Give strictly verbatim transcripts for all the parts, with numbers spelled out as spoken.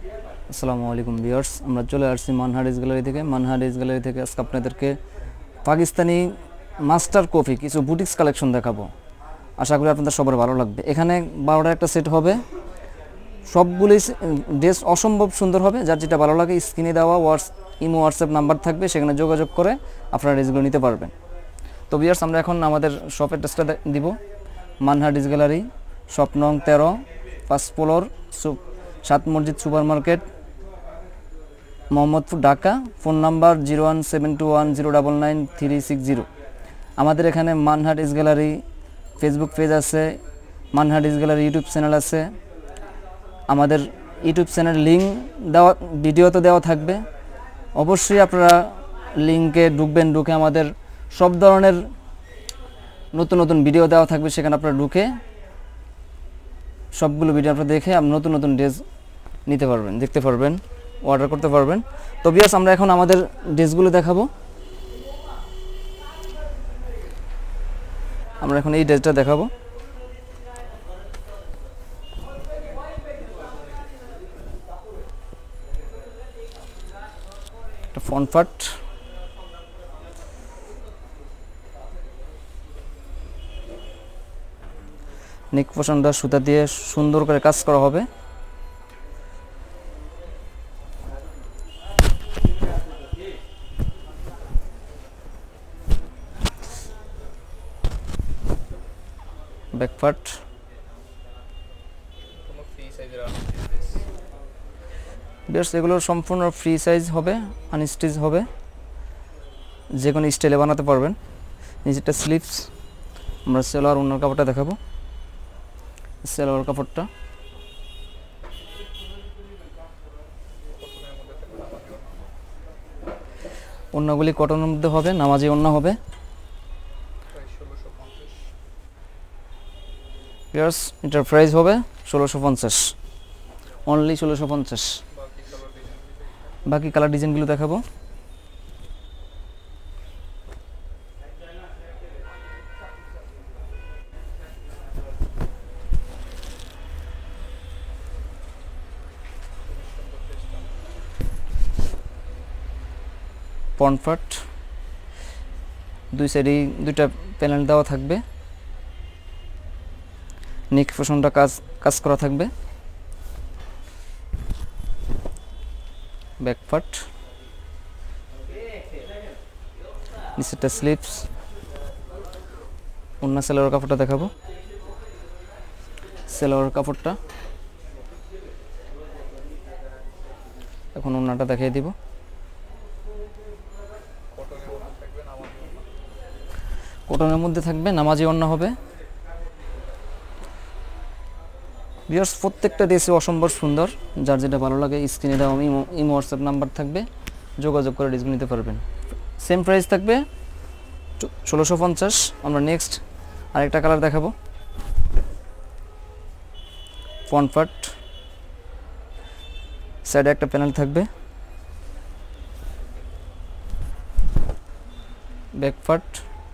আসসালামু আলাইকুম ভিউয়ার্স, আমরা চলে আসছি মানহা ড্রেস গ্যালারি থেকে। মানহা ড্রেস গ্যালারি থেকে আজকে আপনাদেরকে পাকিস্তানি মাস্টার কপি কিছু বুটিক্স কালেকশন দেখাবো। আশা করি আপনাদের সবার ভালো লাগবে। এখানে বারোটা একটা সেট হবে, সবগুলি ড্রেস অসম্ভব সুন্দর হবে। যার যেটা ভালো লাগে স্ক্রিনে দেওয়া হোয়াটস ইমো হোয়াটসঅ্যাপ নাম্বার থাকবে, সেখানে যোগাযোগ করে আপনারা ড্রেসগুলো নিতে পারবেন। তো ভিউয়ার্স, আমরা এখন আমাদের শপ অ্যাড্রেসটা দিব। মানহা ড্রেস গ্যালারি, শপ নং তেরো, পাঁচ ফ্লোর, সাত মসজিদ super market, Mohammadpur, Dhaka. Phone number zero one seven two one zero double nine three six zero. আমাদের এখানে Manha dress gallery Facebook page আছে, Manha dress gallery YouTube channel আছে। আমাদের ইউটিউব চ্যানেল লিঙ্ক দেওয়া ভিডিওতে দেওয়া থাকবে, অবশ্যই আপনারা লিঙ্কে ঢুকবেন। ঢুকে আমাদের সব ধরনের নতুন নতুন ভিডিও দেওয়া থাকবে, সেখানে আপনারা ঢুকে সবগুলো ভিডিও আপনারা দেখে আপনি নতুন নতুন ড্রেস নিতে পারবেন, দেখতে পারবেন, অর্ডার করতে পারবেন। তো ভিউয়ার্স, আমরা এখন আমাদের ড্রেসগুলো দেখাবো। আমরা এখন এই ড্রেসটা দেখাবো। এটা ফ্রন্ট পার্ট, নেক পোর্শনটা সুতা দিয়ে সুন্দর করে কাজ করা হবে। ব্যাক পার্ট, বেশ এগুলো সম্পূর্ণ ফ্রি সাইজ হবে, আনস্টিচ হবে, যে কোনো স্টাইলে বানাতে পারবেন। নিচেরটা স্লিভস। আমরা সেলোয়ার ওনার কাপড়টা দেখাবো। সেলোয়ার কাপড়টা ওড়নাগুলি কটনের মধ্যে হবে, নামাজি ওড়না হবে। ভিউয়ার্স, এটার প্রাইস হবে ষোলোশো পঞ্চাশ, অনলি ষোলোশো পঞ্চাশ। বাকি কালার ডিজাইনগুলো দেখাবো। ফ্রন্ট পার্ট, দুই সাইডেই দুইটা প্যানেল দেওয়া থাকবে, নেক পোর্শনটা কাজ কাজ করা থাকবে। ব্যাক পার্ট, নিচেরটা স্লিভস। ওড়না সেলোয়ার কাপড়টা দেখাবো। সেলোয়ার কাপড়টা এখন ওড়নাটা দেখিয়ে দিব। কটনের মধ্যে থাকবে, নামাজি ওড়না হবে। ভিউয়ার্স, প্রত্যেকটা ড্রেসে অসম্ভব সুন্দর। যার যেটা ভালো লাগে স্ক্রিনে দেওয়া ইমো ইমো হোয়াটসঅ্যাপ নাম্বার থাকবে, যোগাযোগ করে ড্রেসগুলো নিতে পারবেন। সেম প্রাইস থাকবে ষোলোশো পঞ্চাশ। আমরা নেক্সট আরেকটা কালার দেখাবো। ফ্রন্ট পার্ট, সাইডে একটা প্যানেল থাকবে। Back part,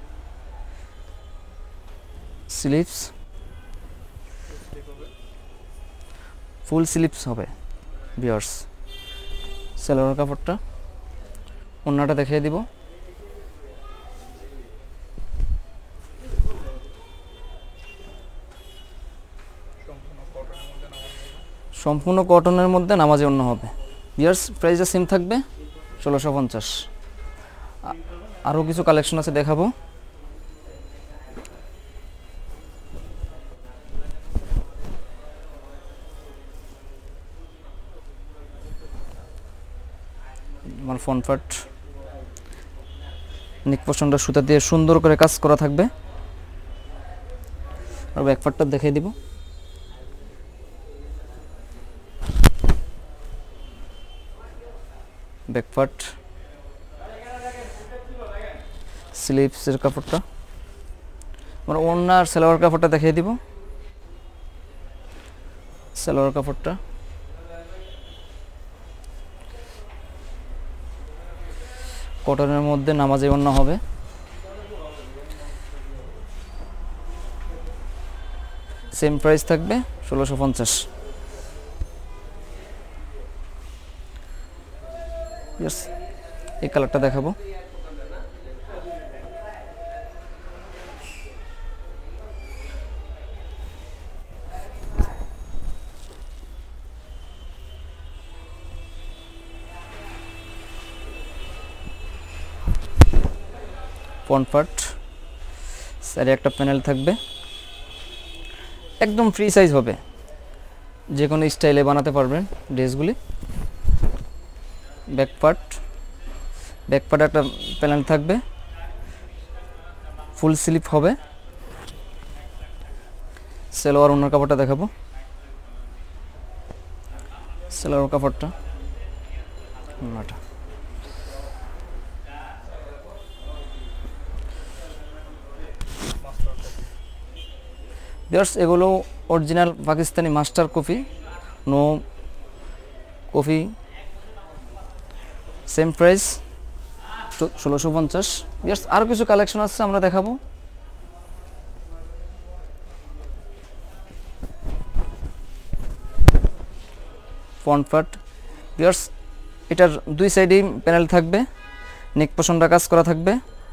sleeves, full sleeves হবে। ভিউয়ার্স, সেলোয়ার কাপড়টা, ওড়নাটা দেখিয়ে দিব। সম্পূর্ণ কটনের মধ্যে নামাজি ওড়না হবে। ভিউয়ার্স, প্রাইসটা সেম থাকবে ষোলোশো পঞ্চাশ। আরও কিছু কালেকশন আছে, দেখাবো। আমার ফ্রন্ট পার্ট, নেক পোর্শনটা সুতা দিয়ে সুন্দর করে কাজ করা থাকবে। আর ব্যাক পার্টটা দেখিয়ে দিব। ব্যাক পার্ট, স্লিভসের কাপড়টা, আমরা ওড়না আর সেলোয়ার কাপড়টা দেখিয়ে দিব। সেলোয়ার কাপড়টা কটনের মধ্যে নামাজি ওড়না হবে। সেম প্রাইস থাকবে ষোলোশো পঞ্চাশ। জাস্ট এই কালারটা দেখাবো। ফ্রন্ট পার্ট, সাইডে একটা প্যানেল থাকবে, একদম ফ্রি সাইজ হবে, যে কোনো স্টাইলে বানাতে পারবেন ড্রেসগুলি। ব্যাক পার্ট, ব্যাক পার্টে একটা প্যানেল থাকবে, ফুল স্লিপ হবে। সালোয়ার ওনার কাপড়টা দেখাবো। সালোয়ার কাপড়টা ওনাটা ভিউয়ার্স, এগুলো original Pakistani master copy, no copy, same price ষোলোশো পঞ্চাশ। ভিউয়ার্স, আরও কিছু কালেকশন আছে আমরা দেখাবো। ফ্রন্ট পার্ট, ভিউয়ার্স এটার দুই সাইডেই প্যানেল থাকবে, নেক পোর্শনটা কাজ করা থাকবে।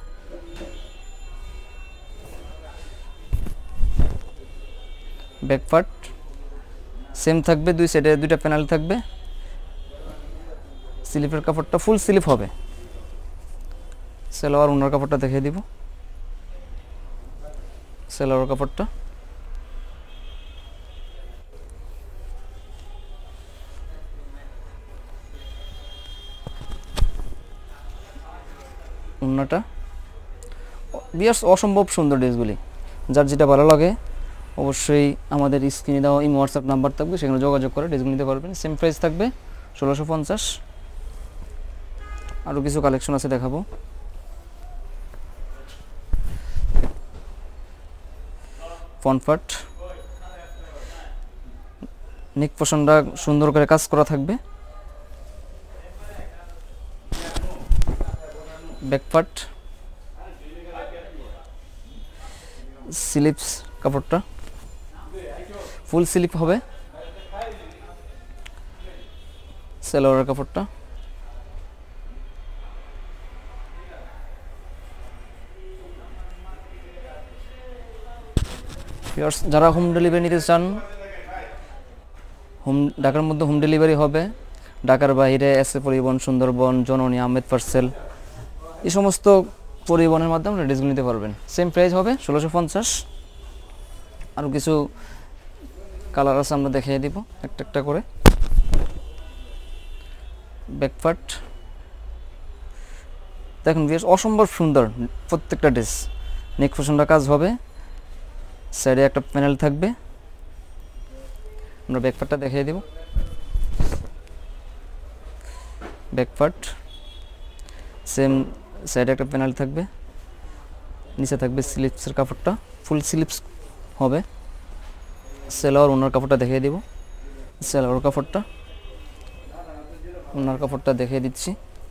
ব্যাক পার্ট সেম থাকবে, দুই সাইডে দুইটা প্যানেল থাকবে। স্লিপের কাপড়টা ফুল স্লিপ হবে। সালোয়ার ওনার কাপড়টা দেখিয়ে দিব। সালোয়ার কাপড়টা ওনাটা। বিয়ার্স, অসম্ভব সুন্দর ড্রেসগুলি, যার যেটা ভালো লাগে অবশ্যই আমাদের স্ক্রিনে দেওয়া এই হোয়াটসঅ্যাপ নাম্বার থাকবে, সেখানে যোগাযোগ করে ড্রেসগুলো নিতে পারবেন। সেম প্রাইস থাকবে ষোলোশো পঞ্চাশ। আরও কিছু কালেকশন আছে দেখাবো। ফ্রন্ট পার্ট, নেক পোর্শনটা সুন্দর করে কাজ করা থাকবে। ব্যাক পার্ট, স্লিপস কাপড়টা ফুল স্লিপ হবে। সালোয়ারের কাপড়টা ভিউয়ার্স, যারা হোম ডেলিভারি নিতে চান, হোম ঢাকার মধ্যে হোম ডেলিভারি হবে। ঢাকার বাইরে এস এ পরিবহন, সুন্দরবন, জননী, আহমেদ পার্সেল, এই সমস্ত পরিবহনের মাধ্যমে ড্রেসগুলো নিতে পারবেন। সেম প্রাইস হবে ষোলোশো পঞ্চাশ। আরও কিছু কালার আছে, আমরা দেখিয়ে দিব একটা একটা করে। ব্যাক পার্ট দেখুন বেশ অসম্ভব সুন্দর প্রত্যেকটা ড্রেস। নেক পোর্শনটা কাজ হবে, সাইডে একটা প্যানেল থাকবে। আমরা ব্যাক পার্টটা দেখিয়ে দিব। ব্যাক পার্ট সেম, সাইডে একটা প্যানেল থাকবে, নিচে থাকবে স্লিপসের কাপড়টা, ফুল স্লিপস হবে। সালোয়ার ওনার কাপড়টা দেখিয়ে দিব। সালোয়ার কাপড়টা ওনার কাপড়টা দেখিয়ে দিচ্ছি।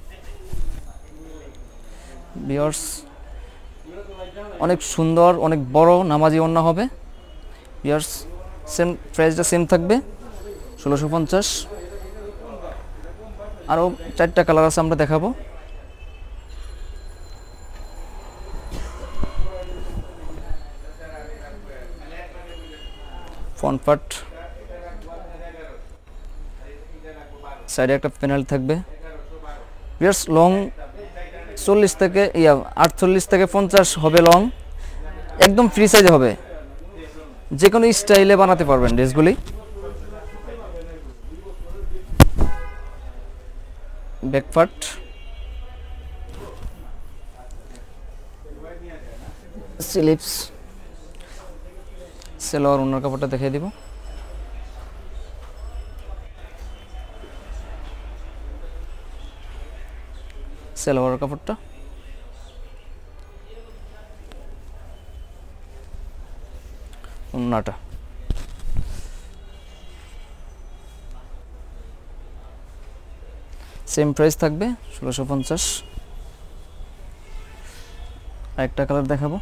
ভিউয়ার্স, অনেক সুন্দর, অনেক বড় নামাজি ওড়না হবে। ভিউয়ার্স, সেম প্রাইসটা সেম থাকবে ষোলোশো পঞ্চাশ। আরও চারটা কালার আছে, আমরা দেখাবো। ফ্রন্ট পার্ট, সাইডে একটা প্যানেল থাকবে। ভিউয়ার্স, লং চল্লিশ থেকে ইয়া আটচল্লিশ থেকে পঞ্চাশ হবে লং, একদম ফ্রি সাইজে হবে, যে কোনো স্টাইলে বানাতে পারবেন ড্রেসগুলি। ব্যাক পার্ট, স্লিপস, সালোয়ার ওনার কাপড়টা দেখিয়ে দিব। সালোয়ার কাপড়টা ওনাটা। সেম প্রাইস থাকবে ষোলোশো পঞ্চাশ। আরেকটা কালার দেখাবো।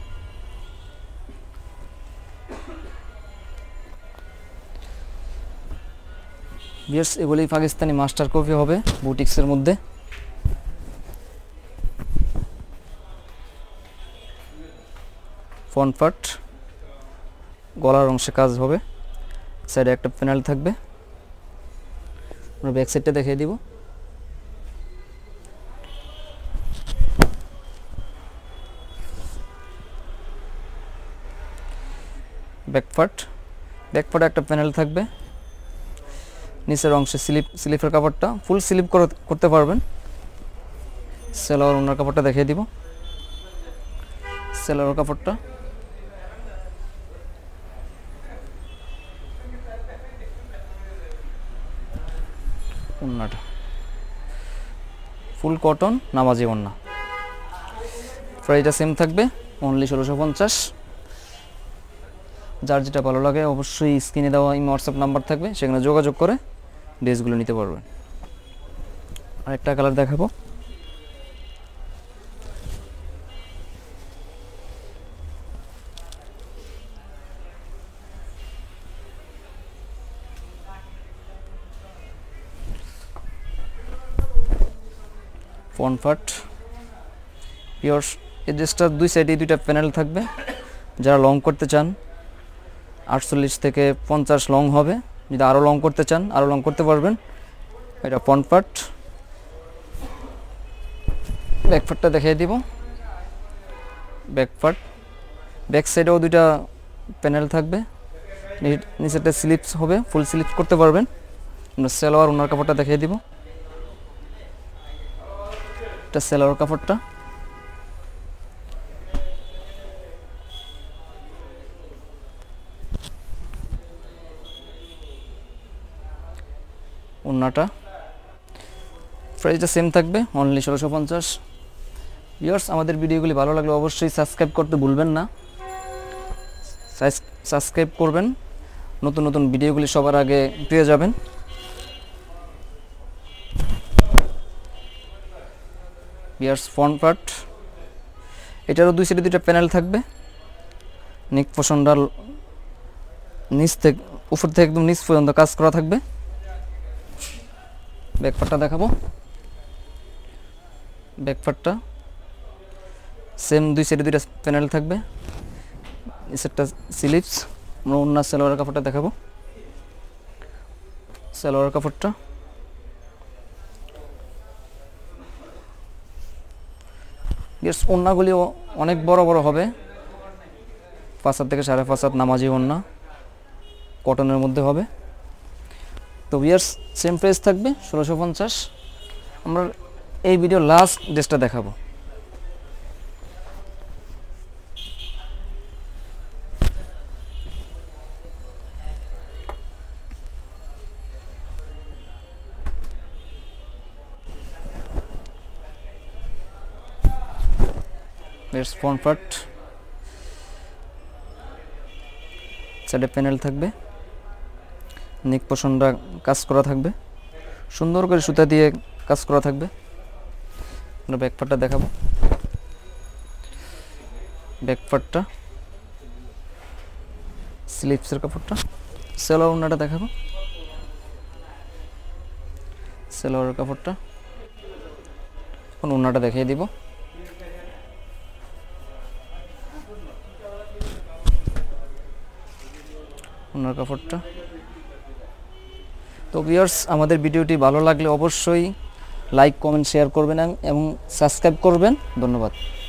ভিউয়ার্স, এগুলি পাকিস্তানি মাস্টার কপি হবে বুটিক্সের মধ্যে। ফ্রন্ট পার্ট, গলার অংশে কাজ হবে, সাইডে একটা প্যানেল থাকবে। আমরা ব্যাক সাইডটা দেখিয়ে দিব। ব্যাক পার্ট, ব্যাক পার্টে একটা প্যানেল থাকবে, নিচের অংশে স্লিপ স্লিপের কাপড়টা ফুল স্লিপ করতে পারবেন। সেলোয়ার ওনার কাপড়টা দেখিয়ে দিব। সেলোয়ার কাপড়টা ওন্নাটা ফুল কটন নামাজি ওন্না। প্রাইসটা সেম থাকবে অনলি ষোলোশো পঞ্চাশ। যার যেটা ভালো লাগে অবশ্যই স্ক্রিনে দেওয়া এই হোয়াটসঅ্যাপ নাম্বার থাকবে, সেখানে যোগাযোগ করে ড্রেসগুলো নিতে পারবেন। আরেকটা কালার দেখাবো, ফ্রন্ট পার্ট পিওর। এই ড্রেসটার দুই সাইডে দুইটা প্যানেল থাকবে। যারা লং করতে চান আটচল্লিশ থেকে পঞ্চাশ লং হবে, যদি আরও লং করতে চান আরও লং করতে পারবেন। এটা ফ্রন্ট পার্ট, ব্যাক পার্টটা দেখিয়ে দিব। ব্যাক পার্ট, ব্যাক সাইডেও দুইটা প্যানেল থাকবে, নিচেরটা স্লিপস হবে, ফুল স্লিপস করতে পারবেন। আমরা সেলোয়ার ওনার কাপড়টা দেখিয়ে দিব। এটা সেলোয়ার কাপড়টা, ওন্নাটা। প্রাইসটা সেম থাকবে অনলি ষোলোশো পঞ্চাশ। ভিউয়ার্স, আমাদের ভিডিওগুলি ভালো লাগলে অবশ্যই সাবস্ক্রাইব করতে ভুলবেন না। সাবস্ক্রাইব করবেন, নতুন নতুন ভিডিওগুলি সবার আগে পেয়ে যাবেন। ভিউয়ার্স, ফ্রন্ট পার্ট, এটারও দুই সাইডে দুইটা প্যানেল থাকবে। নেক পোর্শনটা নিচ থেকে উপর থেকে একদম নিচ পর্যন্ত কাজ করা থাকবে। ব্যাক পার্টটা দেখাবো। ব্যাক পার্টটা সেম দুই সাইডে দুইটা প্যানেল থাকবে, নিচেরটা স্লিপস। আমরা অন্য সালোয়ার কাপড়টা দেখাবো। সালোয়ার কাপড়টা বেশ, ওন্নাগুলিও অনেক বড় বড় হবে, পাঁচ হাত থেকে সাড়ে পাঁচ হাত নামাজি ওন্না, কটনের মধ্যে হবে। তো ভিউয়ার্স, সেম প্রাইস থাকবে ষোলোশো পঞ্চাশ। আমরা এই ভিডিও লাস্ট ড্রেসটা দেখাবো। ফ্রন্ট পার্ট, সাইডে প্যানেল থাকবে, নেক পোর্শনটা কাজ করা থাকবে, সুন্দর করে সুতা দিয়ে কাজ করা থাকবে। আমরা ব্যাক পার্টটা দেখাবো। ব্যাক পার্টটা স্লিপসের কাপড়টা, সেলোয়ার ওন্নাটা দেখাবো। সেলোয়ারের কাপড়টা, এখন ওন্নাটা দেখিয়ে দিব। ওনার কাপড়টা। তো ভিউয়ার্স, আমাদের ভিডিওটি ভালো লাগলে অবশ্যই লাইক কমেন্ট শেয়ার করবেন এবং সাবস্ক্রাইব করবেন। ধন্যবাদ।